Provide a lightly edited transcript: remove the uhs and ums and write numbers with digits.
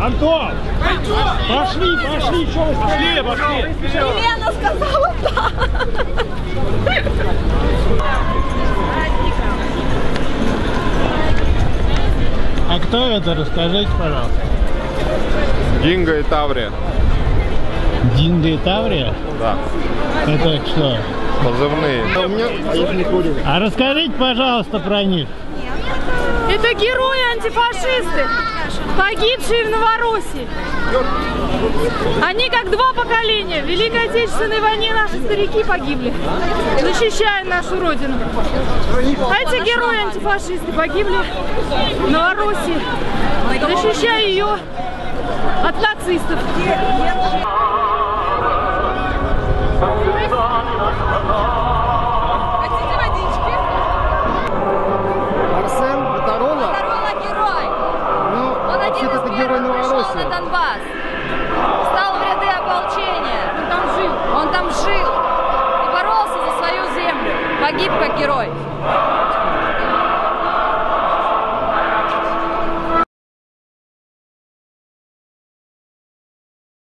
Антон! Пошли, пошли, что вы пошли, пошли! Елена сказала да! А кто это? Расскажите, пожалуйста. Динго и Таврия. Динго и Таврия? Да. Это что? Позывные. А расскажите, пожалуйста, про них. Это герои-антифашисты, погибшие в Новороссии. Они как два поколения. В Великой Отечественной войне наши старики погибли, защищая нашу родину. А эти герои-антифашисты погибли в Новороссии, защищая ее от нацистов. Хотите водички? Арсен, это Рола? Это Рола герой. Ну, Он один из первых пришел на Донбасс. Стал в ряды ополчения. Он там жил и боролся за свою землю. Погиб как герой.